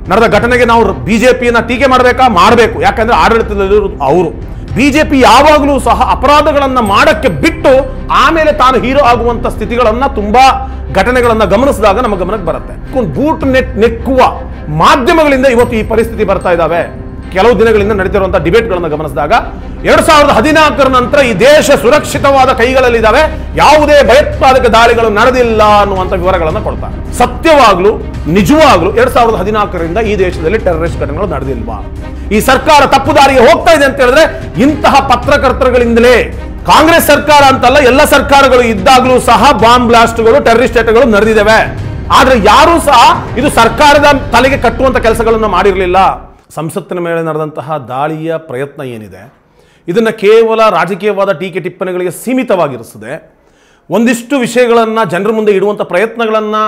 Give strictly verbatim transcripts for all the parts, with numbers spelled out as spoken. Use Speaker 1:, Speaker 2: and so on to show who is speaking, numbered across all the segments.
Speaker 1: ನಡೆದ ಘಟನೆಗೆ ನಾವು ಬಿಜೆಪಿಯನ್ನ ಟೀಕೆ ಮಾಡಬೇಕಾ? ಮಾಡಬೇಕು. ಯಾಕಂದ್ರೆ ಆಡಳಿತದಲ್ಲಿರೋದು ಅವರು. ಬಿಜೆಪಿ ಯಾವಾಗಲೂ ಸಹ ಅಪರಾಧಗಳನ್ನ ಮಾಡಕ್ಕೆ ಬಿಟ್ಟು ಆಮೇಲೆ ತಾನು ಹೀರೋ ಆಗುವಂತ ಸ್ಥಿತಿಗಳನ್ನ ತುಂಬಾ ಘಟನೆಗಳನ್ನ ಗಮನಿಸಿದಾಗ ನಮ್ಮ ಗಮನಕ್ಕೆ ಬರುತ್ತೆ. ಬೂಟ್ ನೆಟ್ ನೆಕ್ಕುವ ಮಾಧ್ಯಮಗಳಿಂದ ಇವತ್ತು ಈ ಪರಿಸ್ಥಿತಿ ಬರ್ತಾ ಇದ್ದಾವೆ. ಕೆಲವು ದಿನಗಳಿಂದ ನಡೀತಿರುವಂತಹ ಡಿಬೇಟ್ಗಳನ್ನು ಗಮನಿಸಿದಾಗ ಎರಡ್ ಸಾವಿರದ ಹದಿನಾಲ್ಕರ ನಂತರ ಈ ದೇಶ ಸುರಕ್ಷಿತವಾದ ಕೈಗಳಲ್ಲಿದ್ದಾವೆ, ಯಾವುದೇ ಭಯೋತ್ಪಾದಕ ದಾಳಿಗಳು ನಡೆದಿಲ್ಲ ಅನ್ನುವಂಥ ವಿವರಗಳನ್ನು ಕೊಡ್ತಾರೆ. ಸತ್ಯವಾಗ್ಲೂ ನಿಜವಾಗ್ಲೂ ಎರಡ್ ಸಾವಿರದ ಹದಿನಾಲ್ಕರಿಂದ ಈ ದೇಶದಲ್ಲಿ ಟೆರರಿಸ್ಟ್ ಘಟನೆಗಳು ನಡೆದಿಲ್ವಾ? ಈ ಸರ್ಕಾರ ತಪ್ಪು ದಾರಿಗೆ ಹೋಗ್ತಾ ಇದೆ ಅಂತ ಹೇಳಿದ್ರೆ ಇಂತಹ ಪತ್ರಕರ್ತರುಗಳಿಂದಲೇ. ಕಾಂಗ್ರೆಸ್ ಸರ್ಕಾರ ಅಂತಲ್ಲ, ಎಲ್ಲ ಸರ್ಕಾರಗಳು ಇದ್ದಾಗಲೂ ಸಹ ಬಾಂಬ್ ಬ್ಲಾಸ್ಟ್ಗಳು, ಟೆರರಿಸ್ಟ್ ಅಟ್ಯಾಕ್ಗಳು ನಡೆದಿದ್ದಾವೆ. ಆದ್ರೆ ಯಾರೂ ಸಹ ಇದು ಸರ್ಕಾರದ ತಲೆಗೆ ಕಟ್ಟುವಂತ ಕೆಲಸಗಳನ್ನು ಮಾಡಿರಲಿಲ್ಲ. ಸಂಸತ್ತಿನ ಮೇಲೆ ನಡೆದಂತಹ ದಾಳಿಯ ಪ್ರಯತ್ನ ಏನಿದೆ ಇದನ್ನು ಕೇವಲ ರಾಜಕೀಯವಾದ ಟೀಕೆ ಟಿಪ್ಪಣಿಗಳಿಗೆ ಸೀಮಿತವಾಗಿರಿಸದೆ ಒಂದಿಷ್ಟು ವಿಷಯಗಳನ್ನು ಜನರ ಮುಂದೆ ಇಡುವಂಥ ಪ್ರಯತ್ನಗಳನ್ನು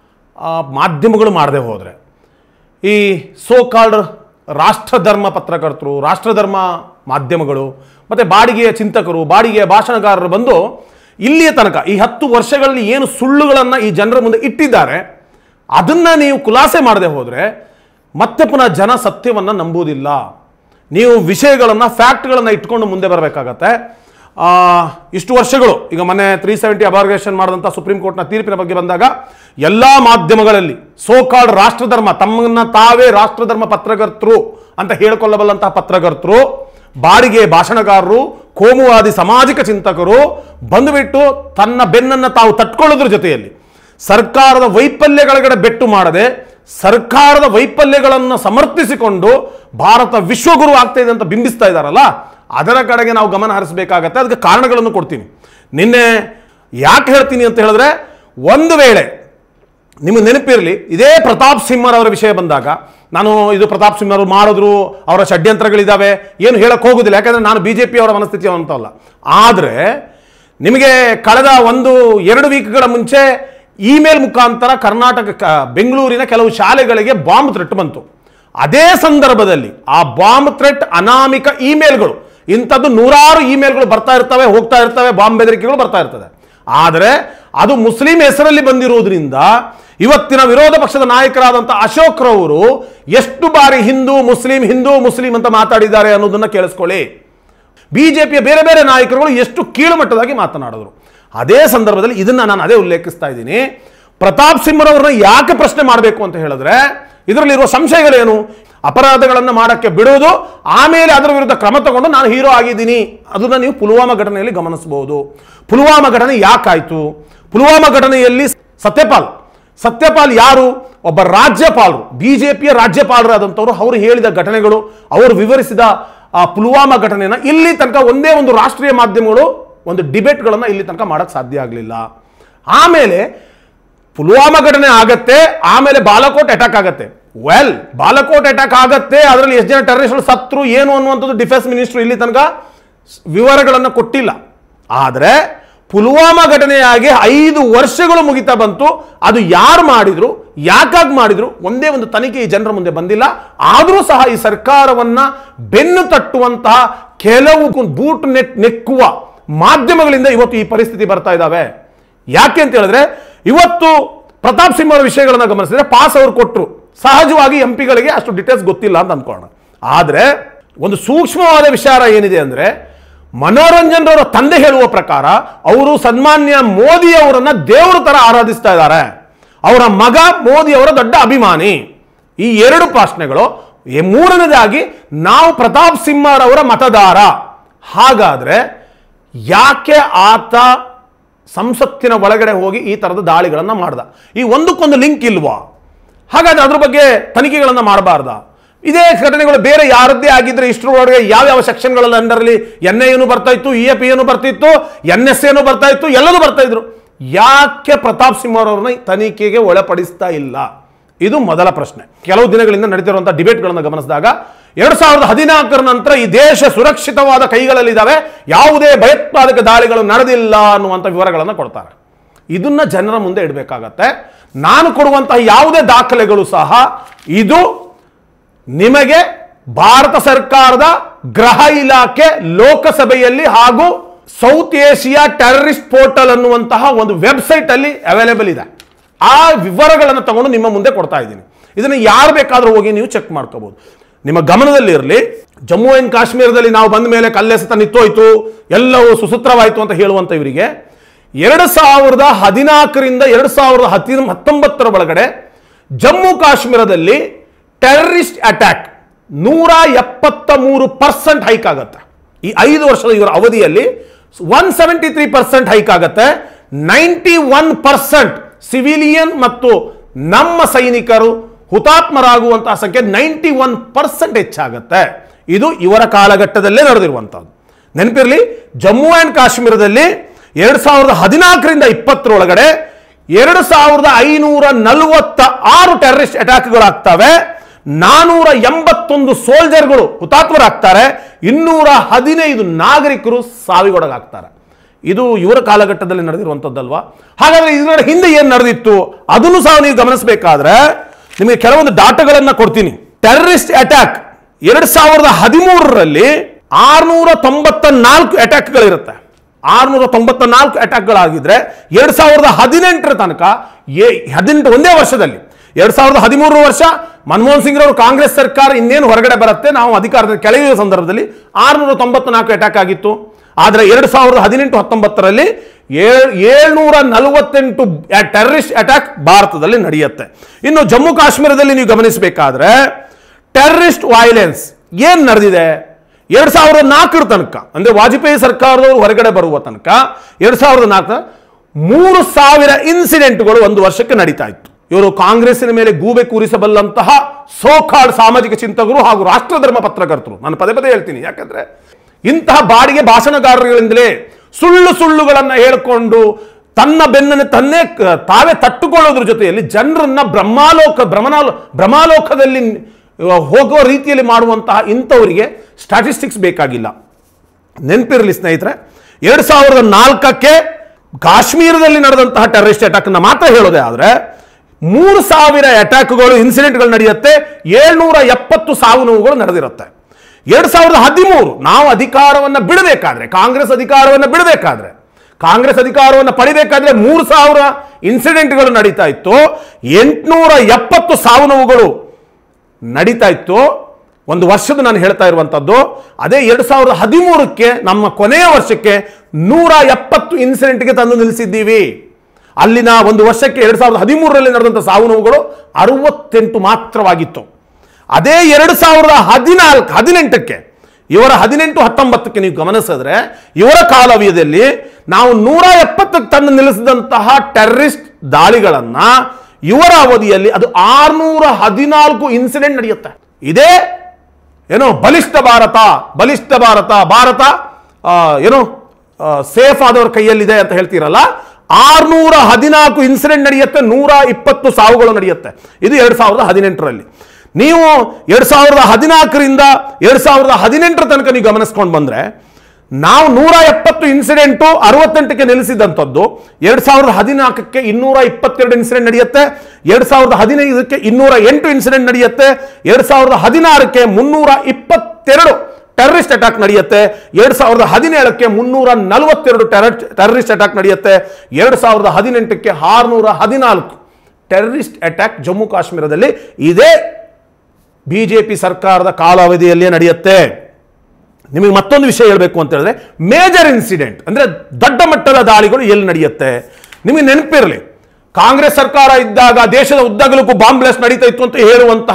Speaker 1: ಮಾಧ್ಯಮಗಳು ಮಾಡದೆ ಹೋದರೆ ಈ ಸೋ ಕಾಲ್ಡ್ ರಾಷ್ಟ್ರಧರ್ಮ ಪತ್ರಕರ್ತರು, ರಾಷ್ಟ್ರಧರ್ಮ ಮಾಧ್ಯಮಗಳು ಮತ್ತು ಬಾಡಿಗೆಯ ಚಿಂತಕರು, ಬಾಡಿಗೆಯ ಭಾಷಣಕಾರರು ಬಂದು ಇಲ್ಲಿಯ ತನಕ ಈ ಹತ್ತು ವರ್ಷಗಳಲ್ಲಿ ಏನು ಸುಳ್ಳುಗಳನ್ನು ಈ ಜನರ ಮುಂದೆ ಇಟ್ಟಿದ್ದಾರೆ ಅದನ್ನು ನೀವು ಖುಲಾಸೆ ಮಾಡದೆ ಹೋದರೆ ಮತ್ತೆ ಪುನಃ ಜನ ಸತ್ಯವನ್ನು ನಂಬುವುದಿಲ್ಲ. ನೀವು ವಿಷಯಗಳನ್ನು ಫ್ಯಾಕ್ಟ್ಗಳನ್ನು ಇಟ್ಕೊಂಡು ಮುಂದೆ ಬರಬೇಕಾಗತ್ತೆ. ಇಷ್ಟು ವರ್ಷಗಳು ಈಗ ಮೊನ್ನೆ ತ್ರೀ ಸೆವೆಂಟಿ ಅಬಾರ್ಗೇಷನ್ ಮಾಡಿದಂಥ ಸುಪ್ರೀಂ ಕೋರ್ಟ್ನ ತೀರ್ಪಿನ ಬಗ್ಗೆ ಬಂದಾಗ ಎಲ್ಲ ಮಾಧ್ಯಮಗಳಲ್ಲಿ ಸೋ ಕಾಲ್ಡ್ ರಾಷ್ಟ್ರಧರ್ಮ, ತಮ್ಮನ್ನ ತಾವೇ ರಾಷ್ಟ್ರಧರ್ಮ ಪತ್ರಕರ್ತರು ಅಂತ ಹೇಳಿಕೊಳ್ಳಬಲ್ಲಂತಹ ಪತ್ರಕರ್ತರು, ಬಾಡಿಗೆ ಭಾಷಣಕಾರರು, ಕೋಮುವಾದಿ ಸಾಮಾಜಿಕ ಚಿಂತಕರು ಬಂದುಬಿಟ್ಟು ತನ್ನ ಬೆನ್ನನ್ನು ತಾವು ತಟ್ಕೊಳ್ಳೋದ್ರ ಜೊತೆಯಲ್ಲಿ ಸರ್ಕಾರದ ವೈಫಲ್ಯಗಳ ಬೆಟ್ಟು ಮಾಡದೆ ಸರ್ಕಾರದ ವೈಫಲ್ಯಗಳನ್ನು ಸಮರ್ಥಿಸಿಕೊಂಡು ಭಾರತ ವಿಶ್ವಗುರು ಆಗ್ತಾ ಇದೆ ಅಂತ ಬಿಂಬಿಸ್ತಾ ಇದ್ದಾರಲ್ಲ, ಅದರ ಕಡೆಗೆ ನಾವು ಗಮನ ಹರಿಸಬೇಕಾಗತ್ತೆ. ಅದಕ್ಕೆ ಕಾರಣಗಳನ್ನು ಕೊಡ್ತೀನಿ. ನಿನ್ನೆ ಯಾಕೆ ಹೇಳ್ತೀನಿ ಅಂತ ಹೇಳಿದ್ರೆ, ಒಂದು ವೇಳೆ ನಿಮಗೆ ನೆನಪಿರಲಿ, ಇದೇ ಪ್ರತಾಪ್ ಸಿಂಹರವರ ವಿಷಯ ಬಂದಾಗ ನಾನು ಇದು ಪ್ರತಾಪ್ ಸಿಂಹರು ಮಾಡಿದ್ರು, ಅವರ ಷಡ್ಯಂತ್ರಗಳಿದ್ದಾವೆ, ಏನು ಹೇಳಕ್ಕೆ ಹೋಗೋದಿಲ್ಲ. ಯಾಕಂದರೆ ನಾನು ಬಿ ಜೆ ಪಿ ಅವರ ಮನಸ್ಥಿತಿ ಅಂತಲ್ಲ. ಆದರೆ ನಿಮಗೆ ಕಳೆದ ಒಂದು ಎರಡು ವೀಕ್ಗಳ ಮುಂಚೆ ಇಮೇಲ್ ಮುಖಾಂತರ ಕರ್ನಾಟಕ ಬೆಂಗಳೂರಿನ ಕೆಲವು ಶಾಲೆಗಳಿಗೆ ಬಾಂಬ್ ಥ್ರೆಟ್ ಬಂತು. ಅದೇ ಸಂದರ್ಭದಲ್ಲಿ ಆ ಬಾಂಬ್ ಥ್ರೆಟ್ ಅನಾಮಿಕ ಇಮೇಲ್ಗಳು, ಇಂಥದ್ದು ನೂರಾರು ಇಮೇಲ್ಗಳು ಬರ್ತಾ ಇರ್ತವೆ, ಹೋಗ್ತಾ ಇರ್ತವೆ, ಬಾಂಬ್ ಬೆದರಿಕೆಗಳು ಬರ್ತಾ ಇರ್ತದೆ. ಆದರೆ ಅದು ಮುಸ್ಲಿಂ ಹೆಸರಲ್ಲಿ ಬಂದಿರುವುದರಿಂದ ಇವತ್ತಿನ ವಿರೋಧ ಪಕ್ಷದ ನಾಯಕರಾದಂಥ ಅಶೋಕ್ ರವರು ಎಷ್ಟು ಬಾರಿ ಹಿಂದೂ ಮುಸ್ಲಿಂ ಹಿಂದೂ ಮುಸ್ಲಿಂ ಅಂತ ಮಾತಾಡಿದ್ದಾರೆ ಅನ್ನೋದನ್ನ ಕೇಳಿಸ್ಕೊಳ್ಳಿ. ಬಿಜೆಪಿಯ ಬೇರೆ ಬೇರೆ ನಾಯಕರುಗಳು ಎಷ್ಟು ಕೀಳುಮಟ್ಟದಾಗಿ ಮಾತನಾಡಿದ್ರು. ಅದೇ ಸಂದರ್ಭದಲ್ಲಿ ಇದನ್ನ ನಾನು ಅದೇ ಉಲ್ಲೇಖಿಸ್ತಾ ಇದ್ದೀನಿ. ಪ್ರತಾಪ್ ಸಿಂಹರವ್ರನ್ನ ಯಾಕೆ ಪ್ರಶ್ನೆ ಮಾಡಬೇಕು ಅಂತ ಹೇಳಿದ್ರೆ, ಇದರಲ್ಲಿರುವ ಸಂಶಯಗಳೇನು? ಅಪರಾಧಗಳನ್ನು ಮಾಡಕ್ಕೆ ಬಿಡುವುದು, ಆಮೇಲೆ ಅದರ ವಿರುದ್ಧ ಕ್ರಮ ತಗೊಂಡು ನಾನು ಹೀರೋ ಆಗಿದ್ದೀನಿ. ಅದನ್ನ ನೀವು ಪುಲ್ವಾಮಾ ಘಟನೆಯಲ್ಲಿ ಗಮನಿಸಬಹುದು. ಪುಲ್ವಾಮಾ ಘಟನೆ ಯಾಕಾಯ್ತು? ಪುಲ್ವಾಮಾ ಘಟನೆಯಲ್ಲಿ ಸತ್ಯಪಾಲ್ ಸತ್ಯಪಾಲ್ ಯಾರು? ಒಬ್ಬ ರಾಜ್ಯಪಾಲರು, ಬಿಜೆಪಿಯ ರಾಜ್ಯಪಾಲರಾದಂಥವ್ರು. ಅವರು ಹೇಳಿದ ಘಟನೆಗಳು, ಅವರು ವಿವರಿಸಿದ ಆ ಪುಲ್ವಾಮಾ ಘಟನೆನ ಇಲ್ಲಿ ತನಕ ಒಂದೇ ಒಂದು ರಾಷ್ಟ್ರೀಯ ಮಾಧ್ಯಮಗಳು ಒಂದು ಡಿಬೇಟ್ಗಳನ್ನು ಇಲ್ಲಿ ತನಕ ಮಾಡಕ್ಕೆ ಸಾಧ್ಯ ಆಗಲಿಲ್ಲ. ಆಮೇಲೆ ಪುಲ್ವಾಮಾ ಘಟನೆ ಆಗತ್ತೆ, ಆಮೇಲೆ ಬಾಲಾಕೋಟ್ ಅಟ್ಯಾಕ್ ಆಗತ್ತೆ. ವೆಲ್, ಬಾಲಾಕೋಟ್ ಅಟ್ಯಾಕ್ ಆಗತ್ತೆ, ಅದರಲ್ಲಿ ಎಷ್ಟು ಜನ ಟೆರರಿಸ್ಟ್ಗಳು ಸತ್ರು ಏನು ಅನ್ನುವಂಥದ್ದು ಡಿಫೆನ್ಸ್ ಮಿನಿಸ್ಟರ್ ಇಲ್ಲಿ ತನಕ ವಿವರಗಳನ್ನು ಕೊಟ್ಟಿಲ್ಲ. ಆದರೆ ಪುಲ್ವಾಮಾ ಘಟನೆಯಾಗಿ ಐದು ವರ್ಷಗಳು ಮುಗಿತಾ ಬಂತು. ಅದು ಯಾರು ಮಾಡಿದ್ರು, ಯಾಕಾಗಿ ಮಾಡಿದ್ರು, ಒಂದೇ ಒಂದು ತನಿಖೆ ಈ ಜನರ ಮುಂದೆ ಬಂದಿಲ್ಲ. ಆದರೂ ಸಹ ಈ ಸರ್ಕಾರವನ್ನ ಬೆನ್ನು ತಟ್ಟುವಂತಹ ಕೆಲವು ಬೂಟ್ ನೆಟ್ ನೆಕ್ಕುವ ಮಾಧ್ಯಮಗಳಿಂದ ಇವತ್ತು ಈ ಪರಿಸ್ಥಿತಿ ಬರ್ತಾ ಇದ್ದಾವೆ. ಯಾಕೆ ಅಂತ ಹೇಳಿದ್ರೆ, ಇವತ್ತು ಪ್ರತಾಪ್ ಸಿಂಹ ಅವರ ವಿಷಯಗಳನ್ನು ಗಮನಿಸಿದ್ರೆ ಪಾಸ್ ಅವರು ಕೊಟ್ಟರು. ಸಹಜವಾಗಿ ಎಂ ಪಿಗಳಿಗೆ ಅಷ್ಟು ಡೀಟೇಲ್ಸ್ ಗೊತ್ತಿಲ್ಲ ಅಂತ ಅಂದ್ಕೊಳ್ಳೋಣ. ಆದರೆ ಒಂದು ಸೂಕ್ಷ್ಮವಾದ ವಿಚಾರ ಏನಿದೆ ಅಂದ್ರೆ, ಮನೋರಂಜನ್ ಅವರ ತಂದೆ ಹೇಳುವ ಪ್ರಕಾರ ಅವರು ಸನ್ಮಾನ್ಯ ಮೋದಿ ಅವರನ್ನ ದೇವರ ತರ ಆರಾಧಿಸ್ತಾ ಇದ್ದಾರೆ. ಅವರ ಮಗ ಮೋದಿ ಅವರ ದೊಡ್ಡ ಅಭಿಮಾನಿ. ಈ ಎರಡು ಪ್ರಶ್ನೆಗಳು. ಮೂರನೇದಾಗಿ, ನಾವು ಪ್ರತಾಪ್ ಸಿಂಹರವರ ಮತದಾರ. ಹಾಗಾದ್ರೆ ಯಾಕೆ ಆತ ಸಂಸತ್ತಿನ ಒಳಗಡೆ ಹೋಗಿ ಈ ತರದ ದಾಳಿಗಳನ್ನು ಮಾಡ್ದ? ಈ ಒಂದಕ್ಕೊಂದು ಲಿಂಕ್ ಇಲ್ವಾ? ಹಾಗಾದ್ರೆ ಅದ್ರ ಬಗ್ಗೆ ತನಿಖೆಗಳನ್ನು ಮಾಡಬಾರ್ದ? ಇದೇ ಘಟನೆಗಳು ಬೇರೆ ಯಾರದ್ದೇ ಆಗಿದ್ರೆ ಇಷ್ಟರೊಳಗೆ ಯಾವ್ಯಾವ ಸೆಕ್ಷನ್ಗಳಲ್ಲಿ ಅಂಡರ್ಲಿ ಎನ್ ಎ ಏನು ಬರ್ತಾ ಇತ್ತು, ಇ ಎ ಪಿ ಏನು ಬರ್ತಿತ್ತು, ಎನ್ ಎಸ್ ಏನು ಬರ್ತಾ ಇತ್ತು, ಎಲ್ಲರೂ ಬರ್ತಾ ಇದ್ರು. ಯಾಕೆ ಪ್ರತಾಪ್ ಸಿಂಹರವ್ರನ್ನ ತನಿಖೆಗೆ ಒಳಪಡಿಸ್ತಾ ಇಲ್ಲ? ಇದು ಮೊದಲ ಪ್ರಶ್ನೆ. ಕೆಲವು ದಿನಗಳಿಂದ ನಡೀತಿರುವಂತಹ ಡಿಬೇಟ್ಗಳನ್ನು ಗಮನಿಸಿದಾಗ ಎರಡ್ ಸಾವಿರದ ಹದಿನಾಲ್ಕರ ನಂತರ ಈ ದೇಶ ಸುರಕ್ಷಿತವಾದ ಕೈಗಳಲ್ಲಿದ್ದಾವೆ, ಯಾವುದೇ ಭಯೋತ್ಪಾದಕ ದಾಳಿಗಳು ನಡೆದಿಲ್ಲ ಅನ್ನುವಂಥ ವಿವರಗಳನ್ನು ಕೊಡ್ತಾರೆ. ಇದನ್ನ ಜನರ ಮುಂದೆ ಇಡಬೇಕಾಗತ್ತೆ. ನಾನು ಕೊಡುವಂತಹ ಯಾವುದೇ ದಾಖಲೆಗಳು ಸಹ ಇದು ನಿಮಗೆ ಭಾರತ ಸರ್ಕಾರದ ಗೃಹ ಇಲಾಖೆ ಲೋಕಸಭೆಯಲ್ಲಿ ಹಾಗೂ ಸೌತ್ ಏಷಿಯಾ ಟೆರರಿಸ್ಟ್ ಪೋರ್ಟಲ್ ಅನ್ನುವಂತಹ ಒಂದು ವೆಬ್ಸೈಟ್ ಅಲ್ಲಿ ಅವೈಲೇಬಲ್ ಇದೆ. ಆ ವಿವರಗಳನ್ನು ತಗೊಂಡು ನಿಮ್ಮ ಮುಂದೆ ಕೊಡ್ತಾ ಇದ್ದೀನಿ. ಇದನ್ನು ಯಾರು ಬೇಕಾದರೂ ಹೋಗಿ ನೀವು ಚೆಕ್ ಮಾಡ್ಕೋಬಹುದು. ನಿಮ್ಮ ಗಮನದಲ್ಲಿ ಇರಲಿ, ಜಮ್ಮು ಅಂಡ್ ಕಾಶ್ಮೀರದಲ್ಲಿ ನಾವು ಬಂದ ಮೇಲೆ ಕಲ್ಲೆಸತ ನಿಂತೋಯ್ತು, ಎಲ್ಲವೂ ಸುಸೂತ್ರವಾಯಿತು ಅಂತ ಹೇಳುವಂತ ಇವರಿಗೆ ಎರಡು ಸಾವಿರದ ಹದಿನಾಲ್ಕರಿಂದ ಎರಡು ಸಾವಿರದ ಹತ್ತಿ ಹತ್ತೊಂಬತ್ತರ ಒಳಗಡೆ ಜಮ್ಮು ಕಾಶ್ಮೀರದಲ್ಲಿ ಟೆರರಿಸ್ಟ್ ಅಟ್ಯಾಕ್ ನೂರ ಎಪ್ಪತ್ತ ಮೂರು ಪರ್ಸೆಂಟ್ ಹೈಕ್ ಆಗುತ್ತೆ. ಈ ಐದು ವರ್ಷದ ಇವರ ಅವಧಿಯಲ್ಲಿ one seventy three percent hike ಆಗುತ್ತೆ. ನೈಂಟಿ ಒನ್ ಪರ್ಸೆಂಟ್ ಸಿವಿಲಿಯನ್ ಮತ್ತು ನಮ್ಮ ಸೈನಿಕರು ಹುತಾತ್ಮರಾಗುವಂತಹ ಸಂಖ್ಯೆ ನೈಂಟಿ ಒನ್ ಪರ್ಸೆಂಟ್ ಹೆಚ್ಚಾಗುತ್ತೆ. ಇದು ಇವರ ಕಾಲಘಟ್ಟದಲ್ಲೇ ನಡೆದಿರುವಂತಹದ್ದು. ನೆನಪಿರಲಿ, ಜಮ್ಮು ಅಂಡ್ ಕಾಶ್ಮೀರದಲ್ಲಿ ಎರಡ್ ಸಾವಿರದ ಹದಿನಾಲ್ಕರಿಂದ ಇಪ್ಪತ್ತರೊಳಗಡೆ ಎರಡು ಸಾವಿರದ ಐನೂರ ನಲವತ್ತ ಆರು ಟೆರರಿಸ್ಟ್ ಅಟ್ಯಾಕ್ಗಳಾಗ್ತವೆ. ನಾನೂರ ಎಂಬತ್ತೊಂದು ಸೋಲ್ಜರ್ಗಳು ಹುತಾತ್ಮರಾಗ್ತಾರೆ. ಇನ್ನೂರ ಹದಿನೈದು ನಾಗರಿಕರು ಸಾವಿಗೊಳಗಾಗ್ತಾರೆ. ಇದು ಇವರ ಕಾಲಘಟ್ಟದಲ್ಲಿ ನಡೆದಿರುವಂಥದ್ದಲ್ವಾ? ಹಾಗಾದ್ರೆ ಇದರ ಹಿಂದೆ ಏನು ನಡೆದಿತ್ತು ಅದನ್ನು ಸಹ ನೀವು ಗಮನಿಸಬೇಕಾದ್ರೆ ನಿಮಗೆ ಕೆಲವೊಂದು ಡಾಟಾಗಳನ್ನು ಕೊಡ್ತೀನಿ. ಟೆರರಿಸ್ಟ್ ಅಟ್ಯಾಕ್ ಎರಡ್ ಸಾವಿರದ ಹದಿಮೂರರಲ್ಲಿ ಆರ್ನೂರ ತೊಂಬತ್ತ ನಾಲ್ಕು ಅಟ್ಯಾಕ್ಗಳಿರುತ್ತೆ. ಆರ್ನೂರ ತೊಂಬತ್ತ ನಾಲ್ಕು ಅಟ್ಯಾಕ್ಗಳಾಗಿದ್ರೆ ಎರಡ್ ಸಾವಿರದ ಹದಿನೆಂಟರ ತನಕ ಹದಿನೆಂಟು ಒಂದೇ ವರ್ಷದಲ್ಲಿ ಎರಡ್ ಸಾವಿರದ ಹದಿಮೂರು ವರ್ಷ ಮನಮೋಹನ್ ಸಿಂಗ್ ಅವರು ಕಾಂಗ್ರೆಸ್ ಸರ್ಕಾರ ಇನ್ನೇನು ಹೊರಗಡೆ ಬರುತ್ತೆ, ನಾವು ಅಧಿಕಾರದ ಕೆಳಗಿರುವ ಸಂದರ್ಭದಲ್ಲಿ ಆರ್ನೂರ ತೊಂಬತ್ತ ನಾಲ್ಕು ಅಟ್ಯಾಕ್ ಆಗಿತ್ತು. ಆದರೆ ಎರಡ್ ಸಾವಿರದ ಹದಿನೆಂಟು ಹತ್ತೊಂಬತ್ತರಲ್ಲಿ ಏಳ್ನೂರ ನಲವತ್ತೆಂಟು ಟೆರರಿಸ್ಟ್ ಅಟ್ಯಾಕ್ ಭಾರತದಲ್ಲಿ ನಡೆಯುತ್ತೆ. ಇನ್ನು ಜಮ್ಮು ಕಾಶ್ಮೀರದಲ್ಲಿ ನೀವು ಗಮನಿಸಬೇಕಾದ್ರೆ ಟೆರರಿಸ್ಟ್ ವೈಲೆನ್ಸ್ ಏನ್ ನಡೆದಿದೆ ಎರಡ್ ಸಾವಿರದ ನಾಲ್ಕರ ತನಕ, ಅಂದ್ರೆ ವಾಜಪೇಯಿ ಸರ್ಕಾರದವರು ಹೊರಗಡೆ ಬರುವ ತನಕ ಎರಡ್ ಸಾವಿರದ ನಾಲ್ಕರ ಮೂರು ಸಾವಿರ ಇನ್ಸಿಡೆಂಟ್ಗಳು ಒಂದು ವರ್ಷಕ್ಕೆ ನಡೀತಾ ಇತ್ತು. ಇವರು ಕಾಂಗ್ರೆಸ್ಸಿನ ಮೇಲೆ ಗೂಬೆ ಕೂರಿಸಬಲ್ಲಂತಹ ಸೋಕಾಡ್ ಸಾಮಾಜಿಕ ಚಿಂತಕರು ಹಾಗೂ ರಾಷ್ಟ್ರಧರ್ಮ ಪತ್ರಕರ್ತರು. ನಾನು ಪದೇ ಪದೇ ಹೇಳ್ತೀನಿ, ಯಾಕಂದ್ರೆ ಇಂತಹ ಬಾಡಿಗೆ ಭಾಷಣಗಾರಗಳಿಂದಲೇ ಸುಳ್ಳು ಸುಳ್ಳುಗಳನ್ನು ಹೇಳಿಕೊಂಡು ತನ್ನ ಬೆನ್ನನ್ನು ತನ್ನೇ ತಾವೇ ತಟ್ಟುಕೊಳ್ಳೋದ್ರ ಜೊತೆಯಲ್ಲಿ ಜನರನ್ನ ಬ್ರಹ್ಮಾಲೋಕ ಭ್ರಮನಾಲ ಭ್ರಮಾಲೋಕದಲ್ಲಿ ಹೋಗುವ ರೀತಿಯಲ್ಲಿ ಮಾಡುವಂತಹ ಇಂಥವರಿಗೆ ಸ್ಟ್ಯಾಟಿಸ್ಟಿಕ್ಸ್ ಬೇಕಾಗಿಲ್ಲ. ನೆನಪಿರಲಿ ಸ್ನೇಹಿತರೆ, ಎರಡ್ ಸಾವಿರದ ನಾಲ್ಕಕ್ಕೆ ಕಾಶ್ಮೀರದಲ್ಲಿ ನಡೆದಂತಹ ಟೆರರಿಸ್ಟ್ ಅಟ್ಯಾಕ್ ಮಾತ್ರ ಹೇಳೋದೇ ಆದ್ರೆ ಮೂರು ಸಾವಿರ ಅಟ್ಯಾಕ್ಗಳು ಇನ್ಸಿಡೆಂಟ್ಗಳು ನಡೆಯುತ್ತೆ. ಏಳ್ನೂರ ಎಪ್ಪತ್ತು ಸಾವು ನೋವುಗಳು ನಡೆದಿರುತ್ತೆ. ಎರಡ್ ಸಾವಿರದ ಹದಿಮೂರು ನಾವು ಅಧಿಕಾರವನ್ನು ಬಿಡಬೇಕಾದ್ರೆ, ಕಾಂಗ್ರೆಸ್ ಅಧಿಕಾರವನ್ನು ಬಿಡಬೇಕಾದ್ರೆ, ಕಾಂಗ್ರೆಸ್ ಅಧಿಕಾರವನ್ನು ಪಡಿಬೇಕಾದ್ರೆ ಮೂರು ಸಾವಿರ ಇನ್ಸಿಡೆಂಟ್ಗಳು ನಡೀತಾ ಇತ್ತು. ಎಂಟುನೂರ ಎಪ್ಪತ್ತು ಸಾವು ನೋವುಗಳು ನಡೀತಾ ಇತ್ತು ಒಂದು ವರ್ಷದ. ನಾನು ಹೇಳ್ತಾ ಇರುವಂತದ್ದು ಅದೇ ಎರಡ್ ಸಾವಿರದ ಹದಿಮೂರಕ್ಕೆ ನಮ್ಮ ಕೊನೆಯ ವರ್ಷಕ್ಕೆ ನೂರ ಎಪ್ಪತ್ತು ಇನ್ಸಿಡೆಂಟ್ಗೆ ತಂದು ನಿಲ್ಲಿಸಿದ್ದೀವಿ. ಅಲ್ಲಿನ ಒಂದು ವರ್ಷಕ್ಕೆ ಎರಡ್ ಸಾವಿರದ ಹದಿಮೂರರಲ್ಲಿ ನಡೆದಂಥ ಸಾವು ನೋವುಗಳು ಅರವತ್ತೆಂಟು ಮಾತ್ರವಾಗಿತ್ತು. ಅದೇ ಎರಡು ಸಾವಿರದ ಹದಿನಾಲ್ಕು ಹದಿನೆಂಟಕ್ಕೆ ಇವರ ಹದಿನೆಂಟು ಹತ್ತೊಂಬತ್ತಕ್ಕೆ ನೀವು ಗಮನಿಸಿದ್ರೆ ಇವರ ಕಾಲಾವಧಿಯಲ್ಲಿ ನಾವು ನೂರ ಎಪ್ಪತ್ತಕ್ಕೆ ತಂದು ನಿಲ್ಲಿಸಿದಂತಹ ಟೆರರಿಸ್ಟ್ ದಾಳಿಗಳನ್ನ ಇವರ ಅವಧಿಯಲ್ಲಿ ಅದು ಆರ್ನೂರ ಹದಿನಾಲ್ಕು ಇನ್ಸಿಡೆಂಟ್ ನಡೆಯುತ್ತೆ. ಇದೇ ಏನೋ ಬಲಿಷ್ಠ ಭಾರತ ಬಲಿಷ್ಠ ಭಾರತ ಭಾರತ ಏನೋ ಸೇಫ್ ಆದವರ ಕೈಯಲ್ಲಿದೆ ಅಂತ ಹೇಳ್ತೀರಲ್ಲ, ಆರ್ನೂರ ಹದಿನಾಲ್ಕು ಇನ್ಸಿಡೆಂಟ್ ನಡೆಯುತ್ತೆ, ನೂರ ಇಪ್ಪತ್ತು ಸಾವುಗಳು ನಡೆಯುತ್ತೆ. ಇದು ಎರಡ್ ಸಾವಿರದ ಹದಿನೆಂಟರಲ್ಲಿ. ನೀವು ಎರಡ್ ಸಾವಿರದ ಹದಿನಾಲ್ಕರಿಂದ ಎರಡ್ ಸಾವಿರದ ಹದಿನೆಂಟರ ತನಕ ನೀವು ಗಮನಿಸ್ಕೊಂಡು ಬಂದ್ರೆ ನಾವು ನೂರ ಎಪ್ಪತ್ತು ಇನ್ಸಿಡೆಂಟು ಅರವತ್ತೆಂಟಕ್ಕೆ ನಿಲ್ಲಿಸಿದಂಥದ್ದು ಎರಡ್ ಸಾವಿರದ ಹದಿನಾಲ್ಕಕ್ಕೆ ಇನ್ನೂರ ಇಪ್ಪತ್ತೆರಡು ಇನ್ಸಿಡೆಂಟ್ ನಡೆಯುತ್ತೆ. ಎರಡ್ ಸಾವಿರದ ಹದಿನೈದಕ್ಕೆ ಇನ್ನೂರ ಎಂಟು ಇನ್ಸಿಡೆಂಟ್ ನಡೆಯುತ್ತೆ. ಎರಡ್ ಸಾವಿರದ ಹದಿನಾರಕ್ಕೆ ಮುನ್ನೂರ ಇಪ್ಪತ್ತೆರಡು ಟೆರರಿಸ್ಟ್ ಅಟ್ಯಾಕ್ ನಡೆಯುತ್ತೆ. ಎರಡ್ ಸಾವಿರದ ಹದಿನೇಳಕ್ಕೆ ಮುನ್ನೂರ ನಲವತ್ತೆರಡು ಟೆರರಿಸ್ಟ್ ಅಟ್ಯಾಕ್ ನಡೆಯುತ್ತೆ. ಎರಡ್ ಸಾವಿರದ ಹದಿನೆಂಟಕ್ಕೆ ಆರ್ನೂರ ಹದಿನಾಲ್ಕು ಟೆರರಿಸ್ಟ್ ಅಟ್ಯಾಕ್ ಜಮ್ಮು ಕಾಶ್ಮೀರದಲ್ಲಿ ಇದೇ ಬಿಜೆಪಿ ಸರ್ಕಾರದ ಕಾಲಾವಧಿಯಲ್ಲೇ ನಡೆಯುತ್ತೆ. ನಿಮಗೆ ಮತ್ತೊಂದು ವಿಷಯ ಹೇಳಬೇಕು ಅಂತ ಹೇಳಿದ್ರೆ ಮೇಜರ್ ಇನ್ಸಿಡೆಂಟ್ ಅಂದ್ರೆ ದೊಡ್ಡ ಮಟ್ಟದ ದಾಳಿಗಳು ಎಲ್ಲಿ ನಡೆಯುತ್ತೆ ನಿಮಗೆ ನೆನಪಿರಲಿ. ಕಾಂಗ್ರೆಸ್ ಸರ್ಕಾರ ಇದ್ದಾಗ ದೇಶದ ಉದ್ದಗಲಕ್ಕೂ ಬಾಂಬ್ ಬ್ಲಾಸ್ಟ್ ನಡೀತಾ ಇತ್ತು ಅಂತ ಹೇಳುವಂತಹ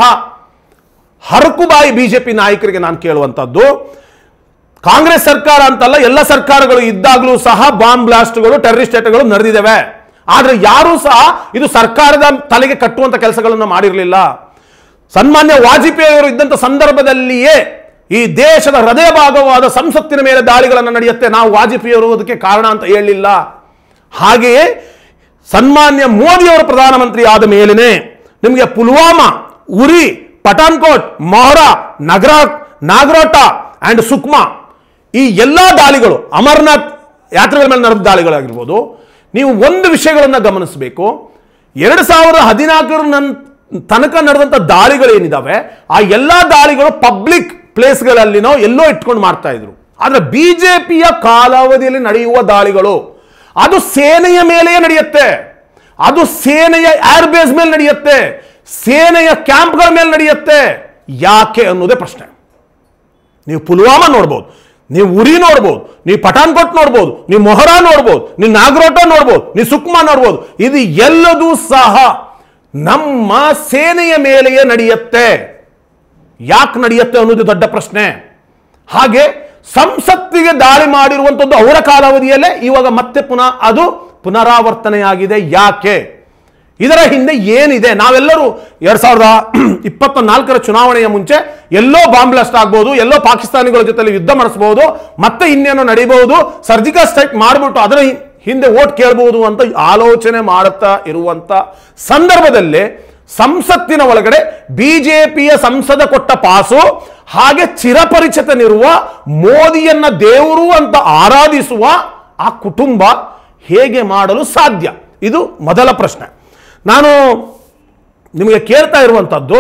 Speaker 1: ಹರಕುಬಾಯಿ ಬಿಜೆಪಿ ನಾಯಕರಿಗೆ ನಾನು ಕೇಳುವಂತದ್ದು, ಕಾಂಗ್ರೆಸ್ ಸರ್ಕಾರ ಅಂತಲ್ಲ ಎಲ್ಲ ಸರ್ಕಾರಗಳು ಇದ್ದಾಗಲೂ ಸಹ ಬಾಂಬ್ ಬ್ಲಾಸ್ಟ್ಗಳು ಟೆರರಿಸ್ಟ್ ಅಟ್ಯಾಕ್ಗಳು ನಡೆದಿದ್ದಾವೆ. ಆದ್ರೆ ಯಾರೂ ಸಹ ಇದು ಸರ್ಕಾರದ ತಲೆಗೆ ಕಟ್ಟುವಂತ ಕೆಲಸಗಳನ್ನು ಮಾಡಿರಲಿಲ್ಲ. ಸನ್ಮಾನ್ಯ ವಾಜಪೇಯಿ ಅವರು ಇದ್ದಂಥ ಸಂದರ್ಭದಲ್ಲಿಯೇ ಈ ದೇಶದ ಹೃದಯ ಭಾಗವಾದ ಸಂಸತ್ತಿನ ಮೇಲೆ ದಾಳಿಗಳನ್ನು ನಡೆಯುತ್ತೆ. ನಾವು ವಾಜಪೇಯಿ ಅವರು ಅದಕ್ಕೆ ಕಾರಣ ಅಂತ ಹೇಳಲಿಲ್ಲ. ಹಾಗೆಯೇ ಸನ್ಮಾನ್ಯ ಮೋದಿ ಅವರು ಪ್ರಧಾನಮಂತ್ರಿ ಆದ ಮೇಲೇನೆ ನಿಮಗೆ ಪುಲ್ವಾಮಾ, ಉರಿ, ಪಠಾನ್ಕೋಟ್, ಮೊಹರಾ, ನಗರ ನಾಗರೋಟಾ ಅಂಡ್ ಸುಕ್ಮಾ ಈ ಎಲ್ಲ ದಾಳಿಗಳು, ಅಮರನಾಥ್ ಯಾತ್ರೆಗಳ ಮೇಲೆ ನಡೆದ ದಾಳಿಗಳಾಗಿರ್ಬೋದು. ನೀವು ಒಂದು ವಿಷಯಗಳನ್ನು ಗಮನಿಸಬೇಕು, ಎರಡು ಸಾವಿರದ ಹದಿನಾಲ್ಕರ ತನಕ ನಡೆದಂಥ ದಾಳಿಗಳೇನಿದಾವೆ ಆ ಎಲ್ಲ ದಾಳಿಗಳು ಪಬ್ಲಿಕ್ ಪ್ಲೇಸ್ಗಳಲ್ಲಿನೋ ಎಲ್ಲೋ ಇಟ್ಕೊಂಡು ಮಾಡ್ತಾ ಇದ್ರು. ಆದ್ರೆ ಬಿಜೆಪಿಯ ಕಾಲಾವಧಿಯಲ್ಲಿ ನಡೆಯುವ ದಾಳಿಗಳು ಅದು ಸೇನೆಯ ಮೇಲೆಯೇ ನಡೆಯುತ್ತೆ, ಅದು ಸೇನೆಯ ಏರ್ ಬೇಸ್ ಮೇಲೆ ನಡೆಯುತ್ತೆ, ಸೇನೆಯ ಕ್ಯಾಂಪ್ಗಳ ಮೇಲೆ ನಡೆಯುತ್ತೆ. ಯಾಕೆ ಅನ್ನೋದೇ ಪ್ರಶ್ನೆ. ನೀವು ಪುಲ್ವಾಮಾ ನೋಡ್ಬೋದು, ನೀವು ಉರಿ ನೋಡ್ಬೋದು, ನೀವು ಪಠಾನ್ಕೋಟ್ ನೋಡ್ಬೋದು, ನೀವು ಮೊಹರಾ ನೋಡ್ಬೋದು, ನೀವು ನಾಗರೋಟ ನೋಡ್ಬೋದು, ನೀವು ಸುಕ್ಮಾ ನೋಡ್ಬೋದು. ಇದು ಎಲ್ಲದೂ ಸಹ ನಮ್ಮ ಸೇನೆಯ ಮೇಲೆಯೇ ನಡೆಯುತ್ತೆ. ಯಾಕೆ ನಡೆಯುತ್ತೆ ಅನ್ನೋದು ದೊಡ್ಡ ಪ್ರಶ್ನೆ. ಹಾಗೆ ಸಂಸತ್ತಿಗೆ ದಾಳಿ ಮಾಡಿರುವಂಥದ್ದು ಅವರ ಕಾಲಾವಧಿಯಲ್ಲೇ ಇವಾಗ ಮತ್ತೆ ಪುನಃ ಅದು ಪುನರಾವರ್ತನೆಯಾಗಿದೆ. ಯಾಕೆ? ಇದರ ಹಿಂದೆ ಏನಿದೆ? ನಾವೆಲ್ಲರೂ ಎರಡ್ ಸಾವಿರದ ಇಪ್ಪತ್ತ ನಾಲ್ಕರ ಚುನಾವಣೆಯ ಮುಂಚೆ ಎಲ್ಲೋ ಬಾಂಬ್ ಬ್ಲಾಸ್ಟ್ ಆಗ್ಬಹುದು, ಎಲ್ಲೋ ಪಾಕಿಸ್ತಾನಿಗಳ ಜೊತೆ ಯುದ್ಧ ಮಾಡಿಸಬಹುದು, ಮತ್ತೆ ಇನ್ನೇನೋ ನಡೀಬಹುದು, ಸರ್ಜಿಕಲ್ ಸ್ಟ್ರೈಕ್ ಮಾಡಿಬಿಟ್ಟು ಅದರ ಹಿಂದೆ ಓಟ್ ಕೇಳಬಹುದು ಅಂತ ಆಲೋಚನೆ ಮಾಡುತ್ತಾ ಇರುವಂತ ಸಂದರ್ಭದಲ್ಲಿ ಸಂಸತ್ತಿನ ಒಳಗಡೆ ಬಿಜೆಪಿಯ ಸಂಸದ ಕೊಟ್ಟ ಪಾಸು, ಹಾಗೆ ಚಿರಪರಿಚಿತನಿರುವ ಮೋದಿಯನ್ನ ದೇವರು ಅಂತ ಆರಾಧಿಸುವ ಆ ಕುಟುಂಬ ಹೇಗೆ ಮಾಡಲು ಸಾಧ್ಯ? ಇದು ಮೊದಲ ಪ್ರಶ್ನೆ. ನಾನು ನಿಮಗೆ ಕೇಳ್ತಾ ಇರುವಂತದ್ದು,